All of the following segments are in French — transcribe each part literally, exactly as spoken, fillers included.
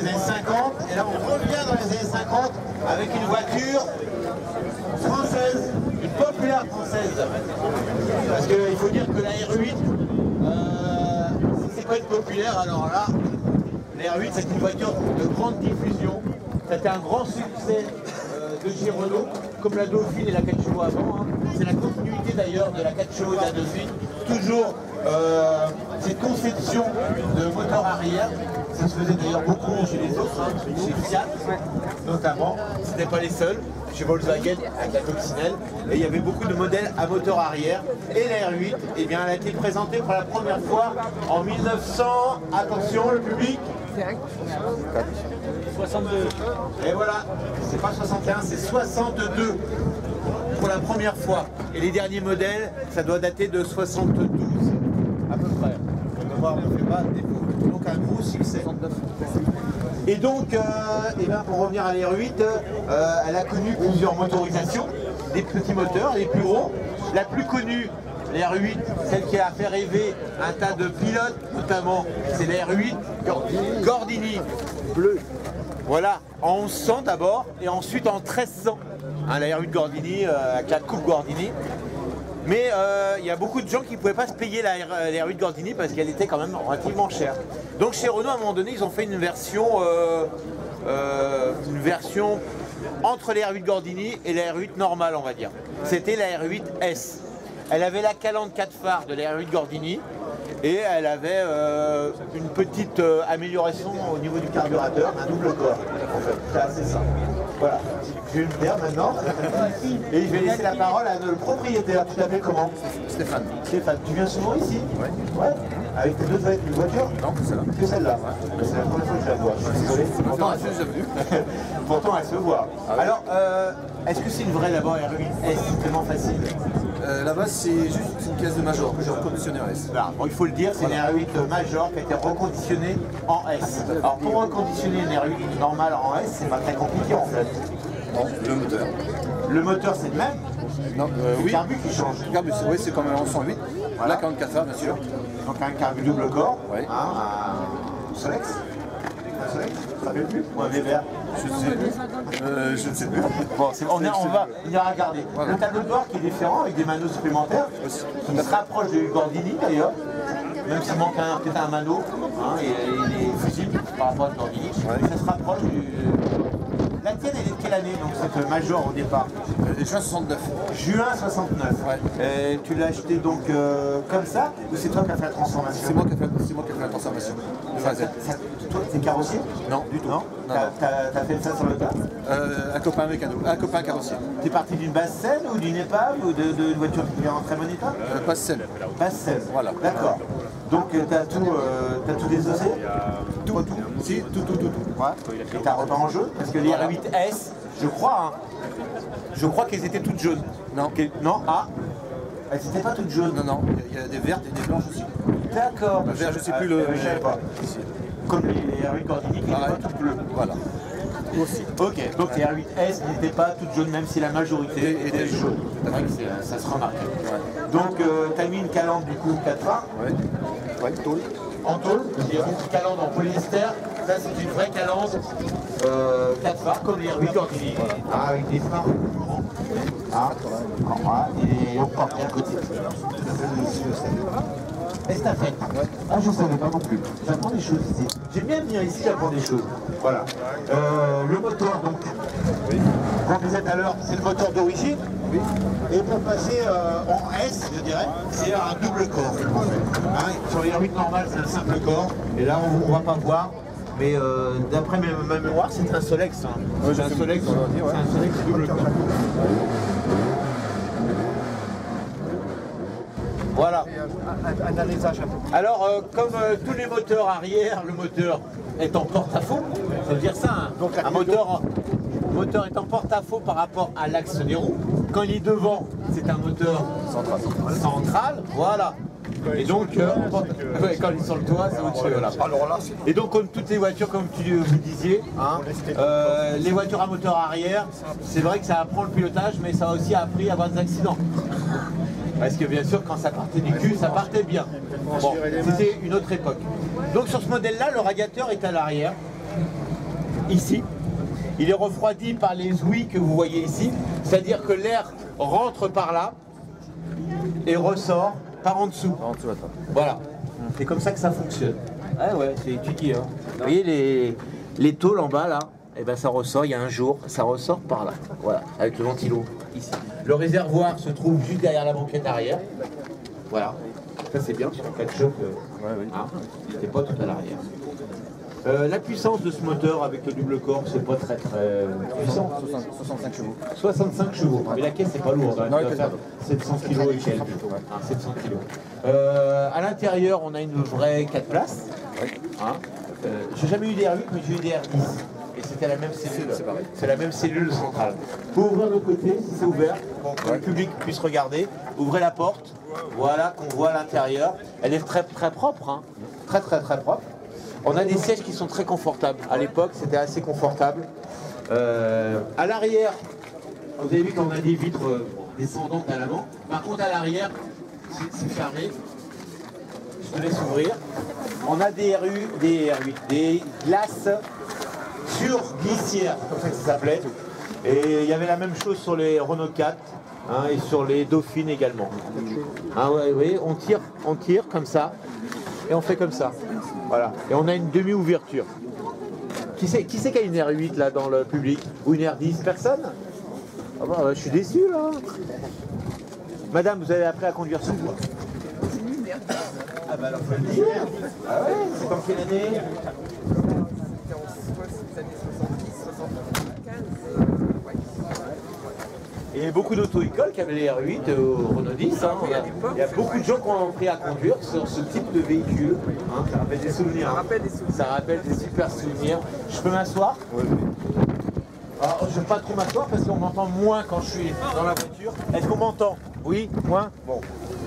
les années cinquante, et là on revient dans les années cinquante avec une voiture française, une populaire française. Parce qu'il faut dire que la R huit, euh, si c'est pas une populaire, alors là, la R huit c'est une voiture de grande diffusion. C'était un grand succès euh, de chez Renault, comme la Dauphine et la quatre chevaux avant. Hein. C'est la continuité d'ailleurs de la quatre chevaux et de la Dauphine. Toujours euh, cette conception de moteur arrière. Ça se faisait d'ailleurs beaucoup chez les autres, hein, chez Fiat notamment. Ce n'étaient pas les seuls. Chez Volkswagen avec la coccinelle, et il y avait beaucoup de modèles à moteur arrière. Et la R huit, eh bien, elle a été présentée pour la première fois en mille neuf cents, attention le public, soixante-deux. Et voilà, c'est pas soixante et un, c'est soixante-deux pour la première fois. Et les derniers modèles, ça doit dater de soixante-douze à peu près. On va voir, on ne fait pas de défaut. Donc un gros succès. Et donc, euh, eh bien, pour revenir à la R huit, euh, elle a connu plusieurs motorisations, des petits moteurs, les plus gros. La plus connue, la R huit, celle qui a fait rêver un tas de pilotes, notamment, c'est la R huit Gordini, bleu. Voilà, en onze cents d'abord, et ensuite en treize cents. Hein, la R huit Gordini, euh, avec la coupe Gordini. Mais euh, il y a beaucoup de gens qui ne pouvaient pas se payer la, la R huit Gordini parce qu'elle était quand même relativement chère. Donc chez Renault, à un moment donné, ils ont fait une version, euh, euh, une version entre la R huit Gordini et la R huit normale, on va dire. C'était la R huit S. Elle avait la calandre quatre phares de la R huit Gordini et elle avait euh, une petite euh, amélioration au niveau du carburateur, un double corps. En fait, c'est assez simple. Voilà, je vais me taire maintenant et je vais laisser la parole à le propriétaire. Tu t'appelles comment? Stéphane. Stéphane, tu viens souvent ici? Oui. Ouais. Avec tes deux voitures? Non, que celle-là. Que celle-là. Ouais. C'est la première fois que je la vois, je suis désolé. Pourtant, elle se... Pourtant, elle se voit. Ah, alors, euh, est-ce que c'est une vraie d'abord R huit S? C'est tellement facile. Euh, Là-bas, c'est juste une caisse de Major que j'ai reconditionnée en S. Là, bon, il faut le dire, c'est voilà. Une R huit Major qui a été reconditionnée en S. Alors, pour reconditionner une R huit normale en S, c'est pas très compliqué en fait. Non, le moteur. Le moteur, c'est le même? Non, euh, oui. Le carbu qui change. Le carbu, oui, c'est comme un onze cent huit. Voilà. La quarante-quatre phares, bien sûr. Donc un carbu double corps. Oui. Hein, un Solex. Un Solex, ça ne fait plus. Ou un Weber. Je ne sais plus. Euh, je ne sais plus. Bon, on, est, on va on ira regarder. Voilà. Le tableau de bord qui est différent avec des manos supplémentaires, qui se rapproche du Gordini d'ailleurs, même s'il manque peut-être un mano, hein, et il est fusible par rapport au Gordini, ouais. Ça se rapproche du... La tienne, elle est de quelle année, donc cette Major au départ? Juin soixante-neuf. Juin soixante-neuf. Ouais. Et tu l'as acheté donc euh, comme ça, ou c'est toi qui as fait la transformation? C'est moi qui ai fait, fait la transformation. Ça, ça, ça, toi, t'es carrossier? Non, du tout. Non, non. T'as fait ça sur le tas? euh, Un copain mécano, un copain carrossier. T'es parti d'une basse Seine ou d'une épave ou d'une de, de voiture qui est en très bon état? euh, Basse Seine. Basse Seine, voilà. D'accord. Donc t'as tout, euh, tout désossé? Tout, tout. Si, tout, tout, tout. tout. Ouais. Et t'as repeint en jaune? Parce que les R huit S, je crois, hein, je crois qu'elles étaient toutes jaunes. Non. Non, ah, elles n'étaient pas toutes jaunes. Non, non, il y a des vertes et des blanches aussi. D'accord. Le vert, je sais plus le... Euh, je savais pas. Comme les, les R huit Gordini qui n'étaient pas toutes bleues. Voilà. Aussi. Ok, donc les R huit S n'étaient pas toutes jaunes, même si la majorité et, était jaune. C'est vrai que ça se remarque. Ouais. Donc euh, tu as mis une calandre du coup quatre phares. Oui. Ouais, tôle. En tôle, et une calandre en polyester. Ça c'est une vraie calandre euh, quatre phares comme les R huit Gordini. Voilà. Ah, avec des phares. Ah, voilà. Et on part bien à côté. Estafette. Ouais. Ah, je ne savais pas non plus. J'apprends des choses ici. J'aime bien venir ici, j'apprends des choses. Voilà. Euh, le moteur, donc, oui. Comme vous êtes à l'heure, c'est le moteur d'origine. Oui. Et pour passer euh, en S, je dirais, c'est un double corps. Hein, sur les R huit normales, c'est un simple corps. Et là, on ne va pas voir. Mais euh, d'après ma mémoire, c'est un Solex. Hein. Oui, c'est un Solex, c'est ouais. un Solex double corps. Voilà. Alors, euh, comme euh, tous les moteurs arrière, le moteur est en porte-à-faux. Ça veut dire ça, hein. Donc, un moteur, en, moteur est en porte-à-faux par rapport à l'axe des roues. Quand il est devant, c'est un moteur central. central. Voilà. Et donc, euh, ouais, quand il est sur le toit, c'est autre chose. Voilà. Et donc, comme toutes les voitures, comme tu vous disiez, hein, euh, les voitures à moteur arrière, c'est vrai que ça apprend le pilotage, mais ça a aussi appris à avoir des accidents. Parce que bien sûr, quand ça partait du cul, ça partait bien. Bon, c'était une autre époque. Donc sur ce modèle-là, le radiateur est à l'arrière. ici. Il est refroidi par les ouïes que vous voyez ici, c'est-à-dire que l'air rentre par là et ressort par en dessous. En dessous, attends. Voilà, c'est comme ça que ça fonctionne. Ah ouais, c'est étudié. Hein. Vous voyez les, les tôles en bas là, et ben ça ressort, il y a un jour, ça ressort par là. Voilà, avec le ventilo ici. Le réservoir se trouve juste derrière la banquette arrière. Voilà, ça c'est bien sur un cas de choc. Euh, ouais, oui. Hein, c'était pas tout à l'arrière. Euh, la puissance de ce moteur avec le double corps, c'est pas très très puissant. soixante-cinq chevaux. soixante-cinq chevaux. Mais la caisse c'est pas lourde. Hein. Non, Elle doit faire sept cents kilos et quelques. Hein, sept cents kilos. Euh, à l'intérieur, on a une vraie quatre places. Hein. Euh, j'ai jamais eu des R huit, mais j'ai eu des R dix. Et c'était la même cellule. C'est la même cellule centrale. Vous pouvez ouvrir le côté, si c'est ouvert, pour que le public puisse regarder. Ouvrez la porte. Voilà, qu'on voit à l'intérieur. Elle est très très propre. Hein. Très très très propre. On a des sièges qui sont très confortables. À l'époque, c'était assez confortable. Euh, à l'arrière, vous avez vu qu'on a des vitres euh, descendantes à l'avant. Par contre, à l'arrière, c'est fermé. Je te laisse ouvrir. On a des R U, des R huit, des glaces sur glissière, comme ça que ça s'appelait. Et il y avait la même chose sur les Renault quatre hein, et sur les Dauphines également. Ah ouais, oui, on tire, on tire comme ça et on fait comme ça. Voilà. Et on a une demi-ouverture. Qui c'est qui, qui a une R huit là dans le public? Ou une R dix? Personne? Ah bah, je suis déçu là. Madame, vous avez appris à conduire sous quoi? Ah bah alors faut le dire. Ah ouais, c'est comme quelle année? Il y a beaucoup d'auto-écoles qui avaient les R huit au Renault dix. Hein. Il y a beaucoup de gens qui ont appris à conduire sur ce type de véhicule. Hein. Ça rappelle des souvenirs. Ça rappelle des souvenirs. Ça rappelle des super souvenirs. Je peux m'asseoir? Oui. Alors, je ne vais pas trop m'asseoir parce qu'on m'entend moins quand je suis dans la voiture. Est-ce qu'on m'entend? Oui? Moins? Bon.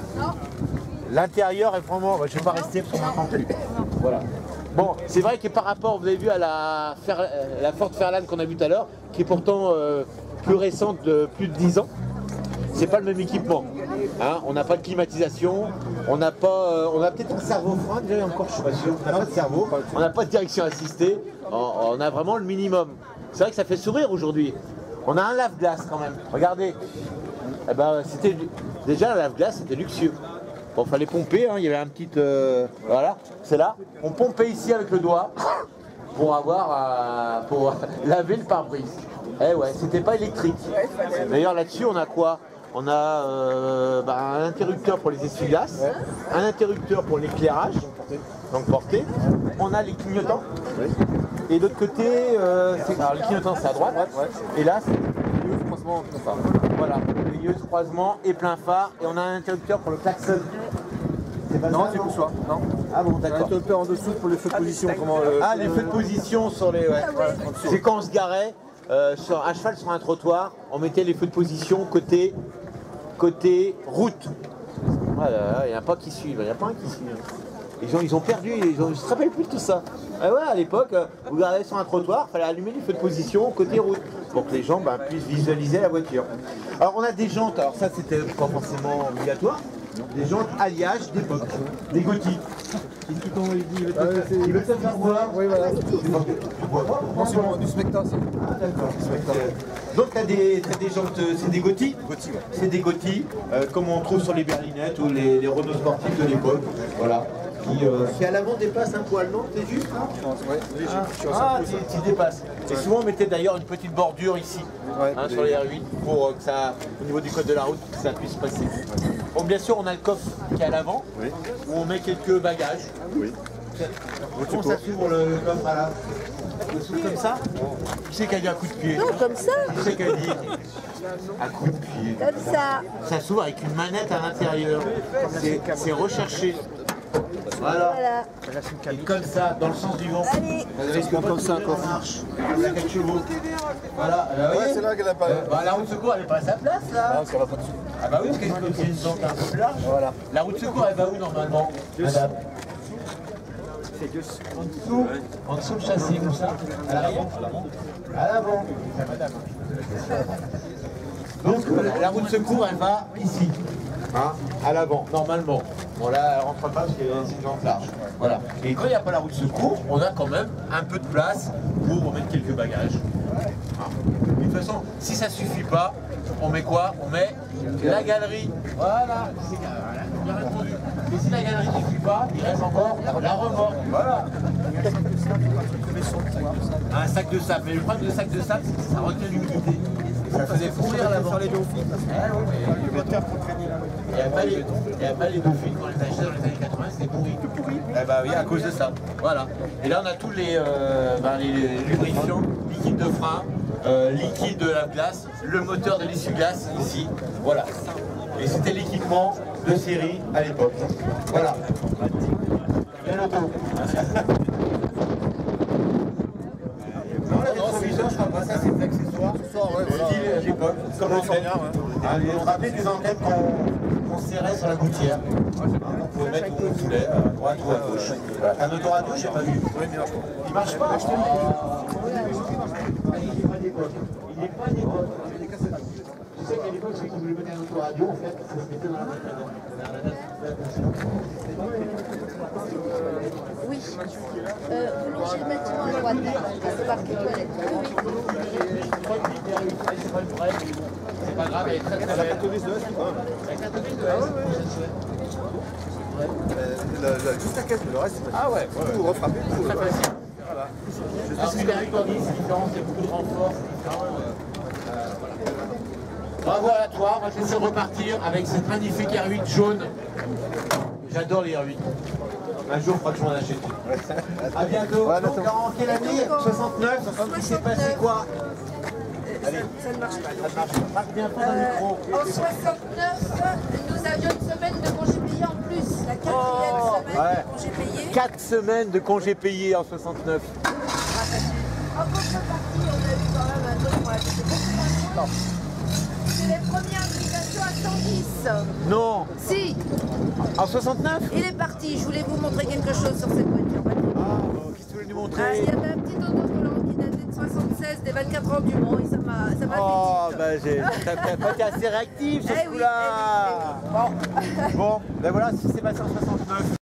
L'intérieur est vraiment... Je ne vais pas rester parce qu'on m'entend plus. Voilà. Bon, c'est vrai que par rapport, vous avez vu à la, Fer... la Ford Fairlane qu'on a vue tout à l'heure, qui est pourtant... Euh, plus récente de plus de dix ans, c'est pas le même équipement. Hein, on n'a pas de climatisation, on n'a pas, euh, on a peut-être un cerveau-frein, déjà encore je suis pas sûr, on n'a pas de cerveau, on n'a pas de direction assistée, on, on a vraiment le minimum. C'est vrai que ça fait sourire aujourd'hui. On a un lave-glace quand même, regardez. Eh ben, c'était, déjà un lave-glace c'était luxueux. Bon, fallait pomper, hein, il y avait un petit... Euh, voilà, c'est là. On pompait ici avec le doigt pour avoir, euh, pour laver le pare-brise. Eh ouais, c'était pas électrique. D'ailleurs là-dessus on a quoi? On a euh, bah, un interrupteur pour les essuie-glaces, un interrupteur pour l'éclairage, donc porté. On a les clignotants. Et de l'autre côté, euh, alors les clignotants c'est à droite. Et là c'est le lieu croisement plein phare. Voilà, le lieu de croisement et plein phare. Et on a un interrupteur pour le klaxon. Pas non, c'est poussoir. Non. Ah bon, d'accord. Un interrupteur en dessous pour les feux de position. Comment, euh, ah, les feux de position sur les. Ouais. Ouais, c'est quand on se garait. Euh, sur, à cheval sur un trottoir, on mettait les feux de position côté, côté route. Voilà, il n'y en a pas qui suivent, il n'y en a pas un qui suit. Ils ont, ils ont perdu, ils ont, je ne me rappelle plus de tout ça. Ah ouais, à l'époque, vous regardez sur un trottoir, il fallait allumer les feux de position côté route pour que les gens bah, puissent visualiser la voiture. Alors on a des jantes, alors ça c'était pas forcément obligatoire, des jantes alliage d'époque, des Gotti. Qu'est-ce qu'ils t'ont dit? Ils veulent te faire voir? Oui, voilà. Non, c'est du spectacle. Ah, d'accord. Donc, tu as des, des jantes, c'est des Gotti? Gotti, ouais. C'est des Gotti, euh, comme on trouve sur les berlinettes ou les, les Renault sportifs de l'époque. Voilà. Qui, euh, qui à l'avant dépasse un poil, non? T'es juste là? Ouais, léger. Ah, tu dépasses. Et souvent, on mettait d'ailleurs une petite bordure ici, ouais, hein, sur les R huit, pour que ça, au niveau du code de la route, que ça puisse passer. Bon, bien sûr, on a le coffre qui est à l'avant, oui, où on met quelques bagages. Oui. Comment ça s'ouvre le coffre à là? On s'ouvre comme ça? Qui c'est qui a dit un coup de pied? Non, comme ça. Qui c'est qui a dit un coup de pied? Comme ça. Ça s'ouvre avec une manette à l'intérieur. C'est recherché. Voilà. voilà. Et comme ça, dans le sens du vent. Allez. Vous avez ce qu'on comme ça, encore marche. On a quatre chevaux. Voilà. Euh, ouais, c'est là qu'elle a pas. Euh, bah, la roue de secours, elle n'est pas à sa place là. Non, ça va pas dessus. Ah bah oui, parce qu'il y a une zone un peu plus large. Voilà. La roue de secours, elle va où normalement, madame? En dessous, en dessous le châssis, comme ça. À l'arrière? À l'avant. Madame. Donc la roue de secours, elle va ici, hein, à l'avant, normalement. Bon là, elle rentre pas parce que c'est une jambe large. Voilà. Et quand il n'y a pas la roue de secours, on a quand même un peu de place pour mettre quelques bagages. Ah. De toute façon, si ça suffit pas, on met quoi? On met la galerie. Voilà, c'est bien répondu. Et si la galerie ne suffit pas, il reste encore la remorque. Voilà. Un sac de sable. Mais le problème de sac de sable, c'est que ça retient l'humidité. Ça faisait pourrir l'avant. Sur les dauphines. Il n'y a pas les, il y a pas les dauphines quand les achetait dans les années quatre-vingts, c'était pourri. Tout pourri. Eh ben oui, à cause de ça. Voilà. Et là, on a tous les, euh, ben, les lubrifiants, liquide de frein, euh, liquide de la glace, le moteur de l'essuie-glace ici. Voilà. Et c'était l'équipement de série à l'époque. Voilà. Bien auto. Non, la rétroviseur, je crois pas, ça c'est des accessoires. Style à l'époque, comme l'antenne. Hein, vous vous rappelez des antennes qu'on qu serrait sur la gouttière. On pouvait mettre où on voulait, à droite ou à gauche. Voilà. Un autoradio, j'ai pas vu. Il marche pas. Il n'est pas d'époque. Il n'est pas d'époque. Je sais qu'à l'époque, ceux qui voulaient mettre un autoradio, en fait, ça se mettait dans la main. Oui. Euh, vous longez maintenant à droite, c'est marqué toilette. C'est pas le problème. C'est pas grave, elle est très très belle. Avec la touriste de S. Juste la caisse, le reste, c'est Ah ouais, vous refrappez. très facile. Voilà. Alors, c'est Super huit en dix, c'est différent, c'est beaucoup de renfort, c'est différent. Euh, voilà. Bravo à toi, on va te laisser repartir avec cette magnifique R huit jaune. J'adore les R huit. Un jour, il faudra que je m'en achète. A bientôt. Ouais, Donc, en quelle année? soixante-neuf. Il s'est passé quoi? Allez. Ça ne marche pas. Ça marche. Marque bien pas dans le micro. En soixante-neuf, nous avions une semaine de congé payé en plus. La quatrième Oh, semaine ouais. de congé payé. quatre semaines de congés payés en soixante-neuf. En contrepartie, on a eu quand même un truc pour la c'est beaucoup moins. C'est les premières indications à cent dix. Non. Si, En soixante-neuf? il est parti. Je voulais vous montrer quelque chose sur cette voiture. Ah, bon, qu'est-ce que tu voulais nous Ah, montrer? il y avait un petit autocollant qui datait de soixante-seize, des vingt-quatre heures du Mans, et ça m'a ça m'a Oh, fait tilt. bah j'ai. T'as t'as pas été assez réactif sur Eh ce oui, coup-là. eh oui, Bon, bon, ben voilà ce qui s'est passé en soixante-neuf.